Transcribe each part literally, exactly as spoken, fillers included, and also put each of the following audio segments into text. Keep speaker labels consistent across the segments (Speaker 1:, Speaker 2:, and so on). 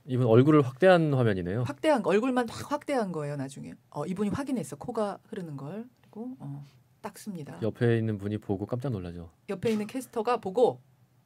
Speaker 1: 이분 얼굴을 확대한 화면이네요.
Speaker 2: 확대한 얼굴만 확 확대한 거예요. 나중에 어, 이분이 확인했어. 코가 흐르는 걸. 그리고 어, 닦습니다.
Speaker 1: 옆에 있는 분이 보고 깜짝 놀라죠.
Speaker 2: 옆에 있는 캐스터가 보고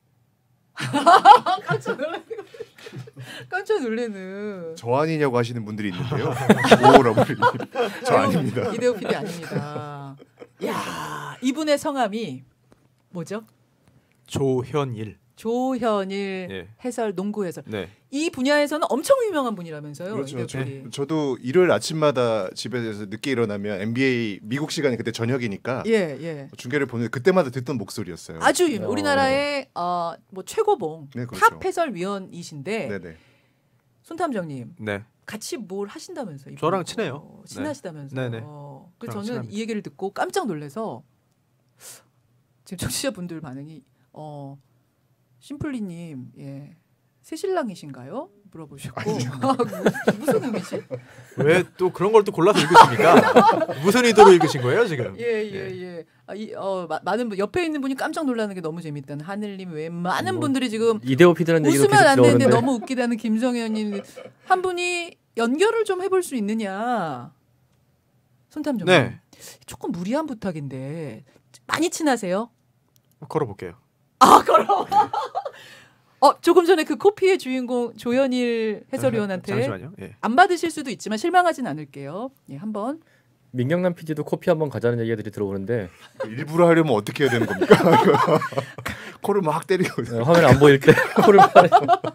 Speaker 2: 깜짝 놀라는 깜짝 놀래는
Speaker 3: 저 아니냐고 하시는 분들이 있는데요. 오 러블리 저 아닙니다.
Speaker 2: 이대호 피디 아닙니다. 야 이분의 성함이 뭐죠?
Speaker 4: 조현일.
Speaker 2: 조현일
Speaker 4: 예.
Speaker 2: 해설 농구 해설.
Speaker 4: 네.
Speaker 2: 이 분야에서는 엄청 유명한 분이라면서요.
Speaker 3: 그렇죠.
Speaker 2: 이대호
Speaker 3: 저,
Speaker 2: 피디.
Speaker 3: 저도 일요일 아침마다 집에서 늦게 일어나면 엔비에이 미국 시간이 그때 저녁이니까
Speaker 2: 예, 예.
Speaker 3: 중계를 보는데 그때마다 듣던 목소리였어요.
Speaker 2: 아주 유명.
Speaker 1: 어.
Speaker 2: 우리나라의 어, 뭐 최고봉
Speaker 3: 네, 그렇죠.
Speaker 2: 탑 해설위원이신데
Speaker 3: 네네.
Speaker 2: 손탐정님
Speaker 4: 네.
Speaker 2: 같이 뭘 하신다면서 이분.
Speaker 4: 저랑 친해요.
Speaker 2: 어, 친하시다면서.
Speaker 4: 네. 네네.
Speaker 2: 어, 그래서
Speaker 4: 저랑
Speaker 2: 저는
Speaker 4: 친합니다.
Speaker 2: 이 얘기를 듣고 깜짝 놀라서 지금 청취자분들 반응이 어 심플리님 예 새신랑이신가요? 물어보셨고 무슨 의미지?
Speaker 4: 왜 또 그런 걸 또 골라서 읽으십니까? 무슨 의도로 읽으신 거예요 지금?
Speaker 2: 예예예. 예, 예. 아, 이, 어, 마, 많은 분 옆에 있는 분이 깜짝 놀라는 게 너무 재밌다는 하늘님 외 많은
Speaker 1: 뭐,
Speaker 2: 분들이 지금
Speaker 1: 이대호 피디라는 얘기도
Speaker 2: 웃으면
Speaker 1: 계속
Speaker 2: 안 되는데
Speaker 1: 나오는데
Speaker 2: 너무 웃기다는 김정현님 한 분이 연결을 좀 해볼 수 있느냐? 손탐정.
Speaker 4: 네.
Speaker 2: 조금 무리한 부탁인데 많이 친하세요?
Speaker 4: 걸어볼게요.
Speaker 2: 아 걸어. 어 조금 전에 그 코피의 주인공 조현일 해설위원한테
Speaker 4: 잠시만요. 예.
Speaker 2: 안 받으실 수도 있지만 실망하진 않을게요. 예 한번.
Speaker 1: 민경남 피디도 코피 한번 가자는 얘기들이 들어오는데
Speaker 3: 일부러 하려면 어떻게 해야 되는 겁니까? 코를 막 때리고
Speaker 1: 네, 화면 안 보일 때 코를 파래.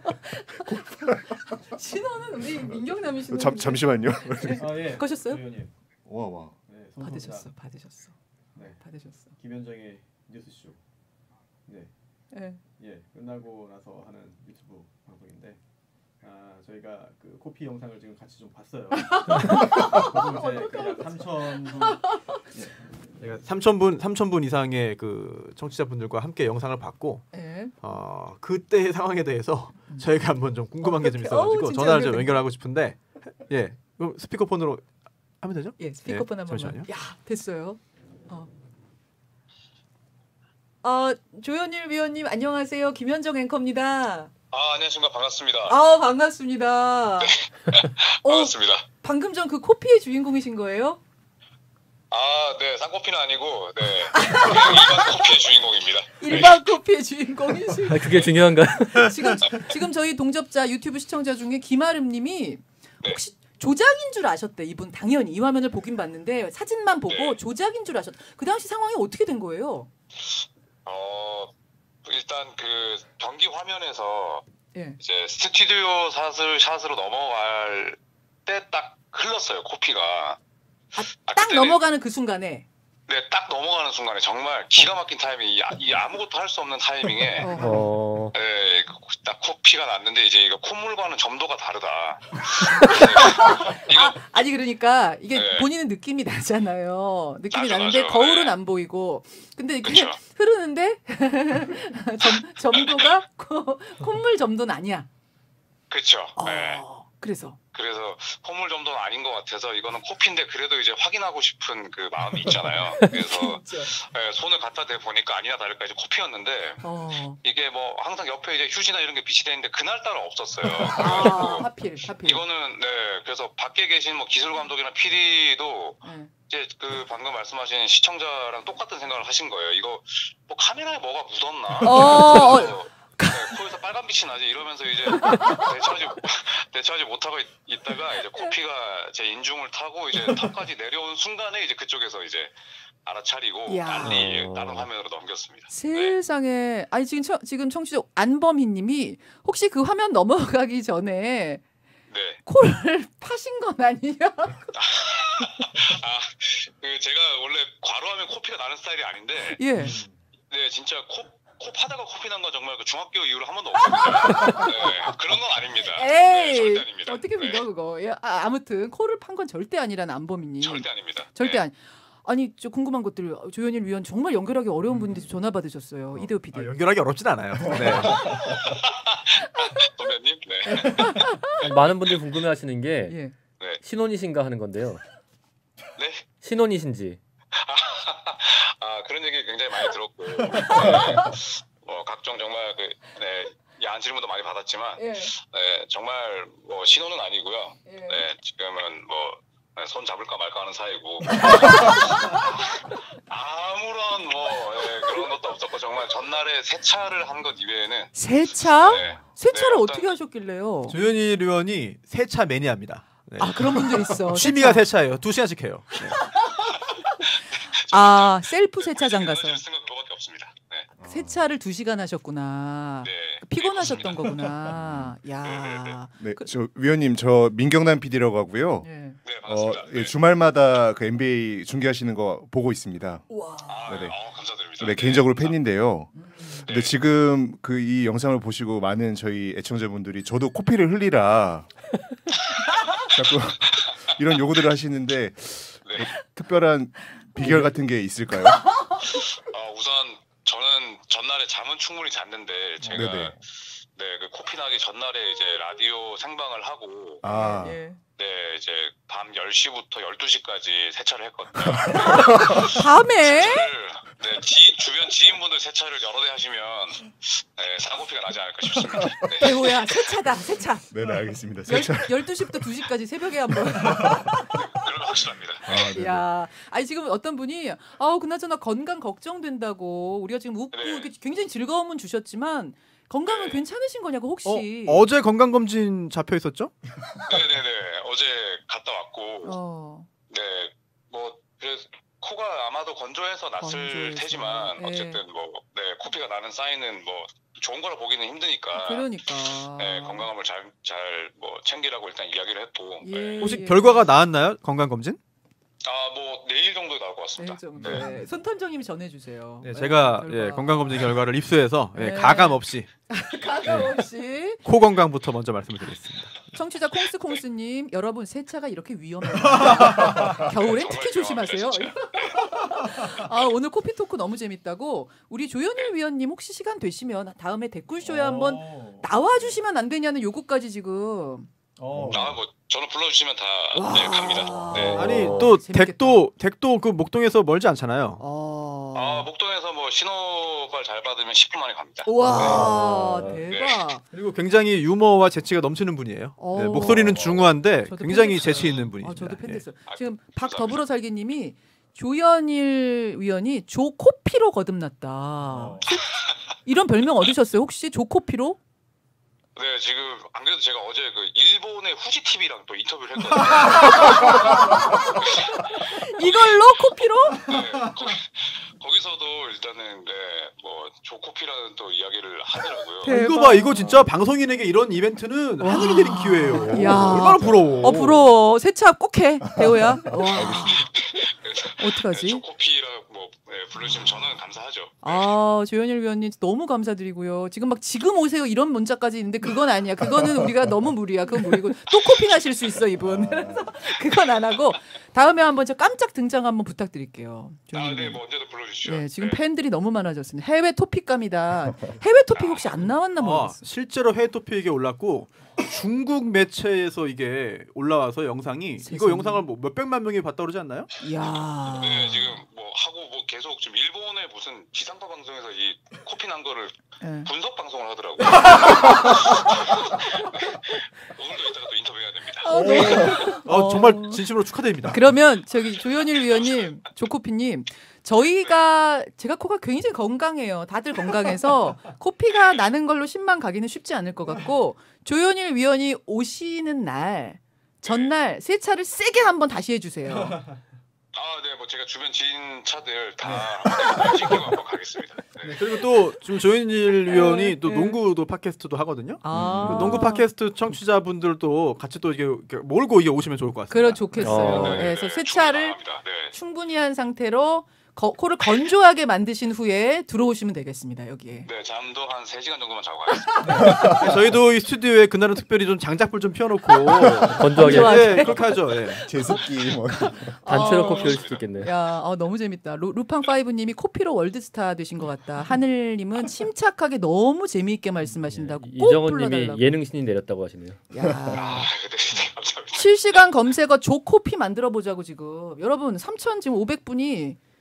Speaker 2: 신호는 우리 민경남이 신호.
Speaker 3: 잠 잠시만요.
Speaker 1: 아 예.
Speaker 2: 거셨어요?
Speaker 3: 와 와.
Speaker 1: 네,
Speaker 2: 받으셨어, 받으셨어,
Speaker 1: 네.
Speaker 2: 받으셨어.
Speaker 1: 김현정의 뉴스쇼. 네.
Speaker 2: 예.
Speaker 1: 예, 끝나고 나서 하는 유튜브 방송인데 아 저희가 그 코피 영상을 지금 같이 좀 봤어요. 그리고 이제 약 삼천 분,
Speaker 4: 제가 삼천 분 삼천 분 이상의 그 청취자분들과 함께 영상을 봤고
Speaker 2: 예.
Speaker 4: 어, 그때의 상황에 대해서 저희가 한번 좀 궁금한 게 좀
Speaker 2: 어떡해.
Speaker 4: 있어가지고
Speaker 2: 어우, 진짜
Speaker 4: 전화를 좀
Speaker 2: 연결돼.
Speaker 4: 연결하고 싶은데 예, 그럼 스피커폰으로 하면 되죠?
Speaker 2: 예, 스피커폰
Speaker 4: 예,
Speaker 2: 한 번만.
Speaker 4: 잠시만요.
Speaker 2: 야, 됐어요. 어. 어, 조현일 위원님 안녕하세요. 김현정 앵커입니다.
Speaker 5: 아, 안녕하십니까. 반갑습니다.
Speaker 2: 아, 반갑습니다. 어,
Speaker 5: 반갑습니다.
Speaker 2: 방금 전 그 코피의 주인공이신 거예요?
Speaker 5: 아, 네. 쌍코피는 아니고, 네. 그냥 일반 코피의 주인공입니다.
Speaker 2: 일반 코피의 주인공이신.
Speaker 1: 아, 그게 중요한가요?
Speaker 2: 지금 지금 저희 동접자 유튜브 시청자 중에 김아름님이
Speaker 5: 네.
Speaker 2: 혹시 조작인 줄 아셨대. 이분 당연히 이 화면을 보긴 봤는데 사진만 보고
Speaker 5: 네.
Speaker 2: 조작인 줄 아셨. 그 당시 상황이 어떻게 된 거예요?
Speaker 5: 어, 일단 그 경기 화면에서
Speaker 2: 예.
Speaker 5: 이제 스튜디오 샷을, 샷으로 넘어갈 때 딱 흘렀어요. 코피가.
Speaker 2: 아,
Speaker 5: 아,
Speaker 2: 딱
Speaker 5: 그때는-
Speaker 2: 넘어가는 그 순간에.
Speaker 5: 네, 딱 넘어가는 순간에 정말 기가 막힌 타이밍, 이, 아- 이 아무것도 할 수 없는 타이밍에
Speaker 2: 어.
Speaker 1: 어,
Speaker 5: 네, 딱 코피가 났는데 이제 이거 콧물과는 점도가 다르다. 이거
Speaker 2: 아, 아니 그러니까 이게
Speaker 5: 네.
Speaker 2: 본인은 느낌이 나잖아요. 느낌이
Speaker 5: 맞아,
Speaker 2: 나는데
Speaker 5: 맞아.
Speaker 2: 거울은
Speaker 5: 네.
Speaker 2: 안 보이고. 근데 이게
Speaker 5: 그쵸.
Speaker 2: 흐르는데 점, 점도가 코, 콧물 점도는 아니야.
Speaker 5: 그렇죠.
Speaker 2: 어,
Speaker 5: 네.
Speaker 2: 그래서
Speaker 5: 그래서 콧물 정도는 아닌 것 같아서 이거는 코피인데 그래도 이제 확인하고 싶은 그 마음이 있잖아요. 그래서
Speaker 2: 진짜.
Speaker 5: 예, 손을 갖다 대 보니까 아니나 다를까 이제 코피였는데
Speaker 2: 어.
Speaker 5: 이게 뭐 항상 옆에 이제 휴지나 이런 게 비치돼 있는데 그날따라 없었어요.
Speaker 2: 아,
Speaker 5: 그래가지고
Speaker 2: 하필 하필.
Speaker 5: 이거는 네 그래서 밖에 계신 뭐 기술 감독이나 피디도
Speaker 2: 네.
Speaker 5: 이제 그 방금 말씀하신 시청자랑 똑같은 생각을 하신 거예요. 이거 뭐 카메라에 뭐가 묻었나?
Speaker 2: 어,
Speaker 5: 그래서 네, 코에서 빨간 빛이 나지 이러면서 이제 대처하지 대처하지 못하고 있, 있다가 이제 코피가 제 인중을 타고 이제 탑까지 내려온 순간에 이제 그쪽에서 이제 알아차리고
Speaker 2: 이야.
Speaker 5: 빨리 다른 화면으로 넘겼습니다. 네.
Speaker 2: 세상에 아니 지금 청, 지금 청취자 안범희님이 혹시 그 화면 넘어가기 전에
Speaker 5: 네.
Speaker 2: 코를 파신 건 아니냐?
Speaker 5: 아, 그 제가 원래 과로하면 코피가 나는 스타일이 아닌데,
Speaker 2: 예.
Speaker 5: 네 진짜 코, 코 파다가 코피 난 건 정말 그 중학교 이후로 한 번도 없습니다. 네, 그런 건 아닙니다. 네,
Speaker 2: 에이
Speaker 5: 절대 아닙니다.
Speaker 2: 어떻게
Speaker 5: 네,
Speaker 2: 믿어 그거? 예, 아, 아무튼 코를 판 건 절대 아니라는 안범희님.
Speaker 5: 절대 아닙니다.
Speaker 2: 절대
Speaker 5: 네.
Speaker 2: 아니. 아니 저 궁금한 것들 조현일 위원 정말 연결하기 어려운 분인데 전화 받으셨어요. 이대호 피디.
Speaker 4: 아, 연결하기 어렵진 않아요. 네.
Speaker 5: 선배님, 네.
Speaker 1: 많은 분들이 궁금해하시는 게
Speaker 2: 예.
Speaker 5: 네.
Speaker 1: 신혼이신가 하는 건데요.
Speaker 5: 네.
Speaker 1: 신혼이신지.
Speaker 5: 아 그런 얘기 굉장히 많이 들었고, 네. 뭐 각종 정말 그 네, 야한 질문도 많이 받았지만
Speaker 2: 예.
Speaker 5: 네, 정말 뭐 신호는 아니고요.
Speaker 2: 예.
Speaker 5: 네, 지금은 뭐 손 잡을까 말까 하는 사이고 아무런 뭐 예, 그런 것도 없었고 정말 전날에 세차를 한 것 이외에는
Speaker 2: 세차?
Speaker 5: 네,
Speaker 2: 세차를
Speaker 5: 네,
Speaker 2: 어떻게
Speaker 5: 어떤-
Speaker 2: 하셨길래요?
Speaker 4: 조현일 의원이 세차 매니아입니다. 네.
Speaker 2: 아 그런 분들 있어.
Speaker 4: 취미가
Speaker 2: 세차.
Speaker 4: 세차예요. 두 시간씩 해요. 네.
Speaker 2: 아 셀프 세차장 가서
Speaker 5: 에너지를 쓴건 그거밖에 없습니다. 네.
Speaker 2: 세차를 두 시간 하셨구나.
Speaker 5: 네.
Speaker 2: 피곤하셨던 거구나. 야.
Speaker 3: 네,
Speaker 2: 그-
Speaker 3: 저 위원님 저 민경남 피디라고 하고요.
Speaker 2: 예.
Speaker 5: 네,
Speaker 3: 어,
Speaker 5: 반갑습니다.
Speaker 3: 예,
Speaker 5: 네.
Speaker 3: 주말마다 그 엔비에이 중계하시는 거 보고 있습니다.
Speaker 2: 와.
Speaker 5: 아,
Speaker 3: 네네.
Speaker 5: 어, 감사드립니다.
Speaker 3: 네, 개인적으로 팬인데요.
Speaker 2: 음.
Speaker 3: 근데 지금 그 이 영상을 보시고 많은 저희 애청자분들이 저도 코피를 흘리라 자꾸 이런 요구들을 하시는데
Speaker 5: 네.
Speaker 3: 뭐 특별한 비결 같은 게 있을까요?
Speaker 5: 어, 우선 저는 전날에 잠은 충분히 잤는데 제가
Speaker 3: 네네.
Speaker 5: 네, 그 코피 나기 전날에 이제 라디오 생방을 하고
Speaker 3: 아,
Speaker 2: 예.
Speaker 5: 네, 이제 밤 열 시부터 열두 시까지 세차를 했거든요.
Speaker 2: 밤에
Speaker 5: 세차를, 네, 지, 주변 지인분들 세차를 여러 대 하시면 네, 쌍코피가 나지 않을까 싶습니다. 네.
Speaker 2: 배우야 세차다 세차.
Speaker 3: 네, 네 알겠습니다.
Speaker 2: 열,
Speaker 3: 세차.
Speaker 2: 열두 시부터 두 시까지 새벽에 한번.
Speaker 5: 그런 거 확실합니다.
Speaker 3: 아, 네.
Speaker 2: 야, 아니 지금 어떤 분이 아우 그나저나 건강 걱정된다고 우리가 지금 웃고
Speaker 5: 네.
Speaker 2: 이렇게 굉장히 즐거움은 주셨지만 건강은
Speaker 5: 네.
Speaker 2: 괜찮으신 거냐고 혹시.
Speaker 4: 어, 어제 건강 검진 잡혀 있었죠?
Speaker 5: 네네네. 어제 갔다 왔고
Speaker 2: 어.
Speaker 5: 네, 뭐 그래서 코가 아마도 건조해서 났을
Speaker 2: 건조해서.
Speaker 5: 테지만
Speaker 2: 예.
Speaker 5: 어쨌든 뭐 네, 코피가 나는 사인은 뭐 좋은 거라 보기는 힘드니까
Speaker 2: 그러니까.
Speaker 5: 네, 건강함을 잘 잘 뭐 챙기라고 일단 이야기를 했고
Speaker 2: 예.
Speaker 5: 네.
Speaker 4: 혹시
Speaker 2: 예.
Speaker 4: 결과가 나왔나요? 건강 검진?
Speaker 5: 아, 뭐 내일 정도 나올 것
Speaker 2: 네,
Speaker 5: 같습니다.
Speaker 2: 정도.
Speaker 5: 네.
Speaker 2: 네. 손탐정님이 전해주세요.
Speaker 4: 네, 제가
Speaker 2: 결과.
Speaker 4: 예, 건강 검진 결과를 입수해서 예,
Speaker 2: 네.
Speaker 4: 가감 없이
Speaker 2: 가감 없이
Speaker 4: 코 건강부터 먼저 말씀을 드리겠습니다.
Speaker 2: 청취자 콩스콩스님 여러분 세차가 이렇게 위험해요. 겨울엔 특히
Speaker 5: 정말
Speaker 2: 조심하세요.
Speaker 5: 진짜.
Speaker 2: 아 오늘 코피 토크 너무 재밌다고 우리 조현일 위원님 혹시 시간 되시면 다음에 댓글쇼에 한번 나와주시면 안 되냐는 요구까지 지금.
Speaker 1: 어.
Speaker 5: 아, 뭐 저는 불러주시면 다
Speaker 2: 와.
Speaker 5: 네, 갑니다. 네.
Speaker 4: 아니
Speaker 2: 어,
Speaker 4: 또
Speaker 2: 재밌겠다.
Speaker 4: 댁도 댁도 그 목동에서 멀지 않잖아요.
Speaker 2: 어.
Speaker 5: 아, 목동에서 뭐 신호발 잘 받으면 십 분 만에 갑니다.
Speaker 2: 와
Speaker 1: 네.
Speaker 2: 대박.
Speaker 4: 그리고 굉장히 유머와 재치가 넘치는 분이에요.
Speaker 2: 어.
Speaker 4: 네, 목소리는 중후한데
Speaker 2: 저도
Speaker 4: 굉장히
Speaker 2: 팬 됐어요.
Speaker 4: 재치 있는 분이죠.
Speaker 2: 아, 저도 팬
Speaker 4: 예.
Speaker 2: 됐어요.
Speaker 5: 아,
Speaker 2: 지금
Speaker 5: 감사합니다.
Speaker 2: 박더불어살기님이 조현일 위원이 조코피로 거듭났다.
Speaker 1: 어.
Speaker 2: 이런 별명 얻으셨어요? 혹시 조코피로?
Speaker 5: 네, 지금 안 그래도 제가 어제 그 일본의 후지 티비랑 또 인터뷰를 했거든요.
Speaker 2: 이걸로 코피로?
Speaker 5: 네, 거기, 거기서도 일단은 네, 뭐 조코피라는 또 이야기를 하더라고요.
Speaker 2: 대-
Speaker 4: 이거 봐, 이거 진짜 방송인에게 이런 이벤트는 하늘이 내린 기회예요.
Speaker 2: 야.
Speaker 4: 얼마나 부러워.
Speaker 2: 어 부러워. 세차 꼭 해. 배우야. 와.
Speaker 5: 그래서
Speaker 2: 어떡하지?
Speaker 5: 네, 조코피라고 뭐 네, 부르시면 저는 감사하죠.
Speaker 2: 아 조현일 위원님 너무 감사드리고요. 지금 막 지금 오세요 이런 문자까지 있는데 그건 아니야. 그거는 우리가 너무 무리야. 그건 무리고 또 코피 나실 수 있어 이분. 그래서 그건 안 하고 다음에 한번 저 깜짝 등장 한번 부탁드릴게요.
Speaker 5: 아,
Speaker 2: 조현일
Speaker 5: 네,
Speaker 2: 위원님.
Speaker 5: 뭐 언제도 불러주시죠.
Speaker 2: 네, 지금
Speaker 5: 네.
Speaker 2: 팬들이 너무 많아졌습니다. 해외 토픽감이다. 해외 토픽 혹시 안 나왔나
Speaker 4: 아,
Speaker 2: 모르겠어.
Speaker 4: 실제로 해외 토픽에 올랐고 중국 매체에서 이게 올라와서 영상이 이거
Speaker 2: 세상에.
Speaker 4: 영상을 뭐 몇백만 명이 봤다 그러지 않나요?
Speaker 2: 이야.
Speaker 5: 네, 지금 뭐 하고 뭐 계속 지금 일본의 무슨 지상파 방송에서 이 코피 난 거를
Speaker 2: 네.
Speaker 5: 분석 방송을 하더라고요. 오늘도 이따가 또 인터뷰해야 됩니다.
Speaker 2: 어, 너무-
Speaker 4: 어,
Speaker 2: 어.
Speaker 4: 정말 진심으로 축하드립니다.
Speaker 2: 그러면 저기 조현일 위원님, 조코피님, 저희가 제가 코가 굉장히 건강해요. 다들 건강해서 코피가 나는 걸로 십만 가기는 쉽지 않을 것 같고 조현일 위원이 오시는 날 전날 세차를 세게 한번 다시 해주세요.
Speaker 5: 아, 네, 뭐 제가 주변 지인 차들 다 한번 챙기고 한번 가겠습니다. 네.
Speaker 4: 그리고 또 지금 조현일 위원이 또
Speaker 2: 네.
Speaker 4: 농구도 팟캐스트도 하거든요.
Speaker 2: 아,
Speaker 4: 그 농구 팟캐스트 청취자분들도 같이 또 이게 이렇게 몰고 이게 오시면 좋을 것 같습니다.
Speaker 2: 그러 좋겠어요.
Speaker 3: 어.
Speaker 2: 네, 그래서
Speaker 5: 네,
Speaker 2: 세차를
Speaker 5: 충분히 나갑니다. 네.
Speaker 2: 충분히 한 상태로 거, 코를 건조하게 만드신 후에 들어오시면 되겠습니다. 여기에.
Speaker 5: 네, 잠도 한 세 시간 정도만 자고 가겠습니다.
Speaker 4: 네, 저희도 이 스튜디오에 그날은 특별히 좀 장작불 좀 피워놓고
Speaker 6: 건조하게
Speaker 2: 건조하게.
Speaker 4: 네, 그렇게 하죠. 예.
Speaker 3: 제습기 뭐
Speaker 6: 단체로
Speaker 2: 어.
Speaker 6: 커피 올 수도 있겠네요.
Speaker 2: 야, 어, 너무 재밌다. 루, 루팡 파이브님이 코피로 월드스타 되신 것 같다. 하늘님은 침착하게 너무 재미있게 말씀하신다고 꼭
Speaker 6: 이정원님이
Speaker 2: 불러달라고.
Speaker 6: 예능신이 내렸다고 하시네요.
Speaker 5: 아,
Speaker 2: 야,
Speaker 5: 네, 네, 감사합니다.
Speaker 2: 실시간 검색어 조코피 만들어 보자고 지금. 여러분 삼천 지금 오백 분이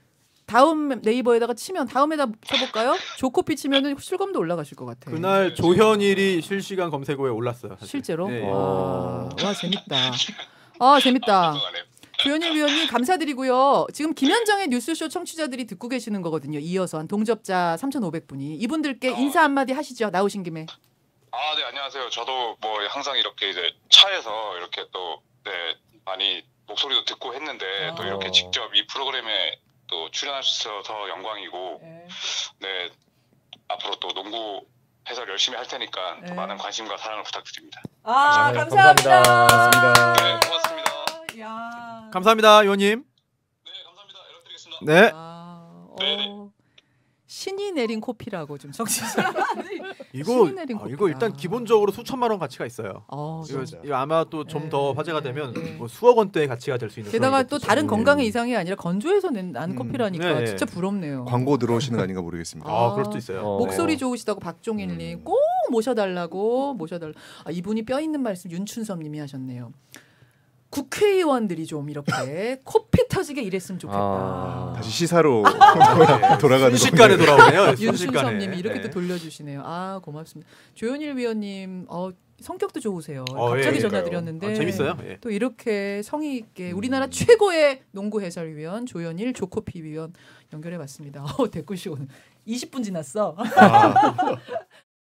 Speaker 2: 다음 네이버에다가 치면 다음에다 쳐볼까요? 조코피 치면은 실검도 올라가실 것 같아요.
Speaker 4: 그날 조현일이 실시간 검색어에 올랐어요. 사실.
Speaker 2: 실제로?
Speaker 4: 네.
Speaker 2: 와, 와 재밌다. 아 재밌다.
Speaker 5: 건강하네요.
Speaker 2: 조현일 위원님 감사드리고요. 지금 김현정의 뉴스쇼 청취자들이 듣고 계시는 거거든요. 이어서 한 동접자 삼천오백 분이 이분들께 인사 한마디 하시죠. 나오신 김에.
Speaker 5: 아, 네, 안녕하세요. 저도 뭐 항상 이렇게 이제 차에서 이렇게 또 네, 많이 목소리도 듣고 했는데 또 이렇게
Speaker 6: 어.
Speaker 5: 직접 이 프로그램에 또 출연할 수 있어서 영광이고 네, 앞으로 또 농구 해설 열심히 할 테니까
Speaker 2: 네.
Speaker 5: 또 많은 관심과 사랑을 부탁드립니다.
Speaker 2: 아
Speaker 6: 네,
Speaker 2: 감사합니다.
Speaker 6: 감사합니다.
Speaker 5: 네, 고맙습니다.
Speaker 2: 야.
Speaker 4: 감사합니다, 의원님.
Speaker 5: 네, 감사합니다. 연락드리겠습니다.
Speaker 4: 네.
Speaker 2: 아,
Speaker 5: 네네.
Speaker 2: 어, 신이 내린 코피라고 좀 청취자.
Speaker 4: 이거
Speaker 2: 신이 내린
Speaker 4: 아,
Speaker 2: 코피다.
Speaker 4: 이거 일단 기본적으로 수천만 원 가치가 있어요.
Speaker 2: 어,
Speaker 4: 이거,
Speaker 3: 진짜.
Speaker 4: 이거 아마 또 좀 더
Speaker 2: 네,
Speaker 4: 화제가
Speaker 2: 네,
Speaker 4: 되면
Speaker 2: 네.
Speaker 4: 뭐 수억 원대의 가치가 될 수 있는.
Speaker 2: 게다가
Speaker 4: 그런
Speaker 2: 또
Speaker 4: 것도
Speaker 2: 다른
Speaker 4: 있어요.
Speaker 2: 건강의 이상이 아니라 건조해서 낸 난
Speaker 3: 음.
Speaker 2: 커피라니까
Speaker 4: 네.
Speaker 2: 진짜 부럽네요.
Speaker 3: 광고 들어오시는 거 아닌가 모르겠습니다.
Speaker 4: 아,
Speaker 2: 아,
Speaker 4: 그럴 수도 있어요.
Speaker 6: 어.
Speaker 2: 목소리 좋으시다고 박종일님
Speaker 3: 음.
Speaker 2: 꼭 모셔달라고 모셔달라. 아, 이분이 뼈 있는 말씀 윤춘섭님이 하셨네요. 국회의원들이 좀 이렇게 코피 터지게 일했으면 좋겠다.
Speaker 6: 아.
Speaker 3: 다시 시사로
Speaker 4: 네.
Speaker 3: 돌아가는
Speaker 4: 순식간에
Speaker 3: 건데.
Speaker 4: 돌아오네요. 순식간에.
Speaker 2: 윤춘섭님이 이렇게
Speaker 4: 네.
Speaker 2: 또 돌려주시네요. 아 고맙습니다. 조현일 위원님 어, 성격도 좋으세요.
Speaker 4: 어,
Speaker 2: 갑자기
Speaker 4: 예,
Speaker 2: 전화
Speaker 3: 그러니까요.
Speaker 2: 드렸는데
Speaker 4: 아, 재밌어요. 예.
Speaker 2: 또 이렇게 성의 있게
Speaker 3: 음.
Speaker 2: 우리나라 최고의 농구 해설위원 조현일 조코피 위원 연결해봤습니다. 어, 댓글이 오늘 이십 분 지났어.
Speaker 4: 아.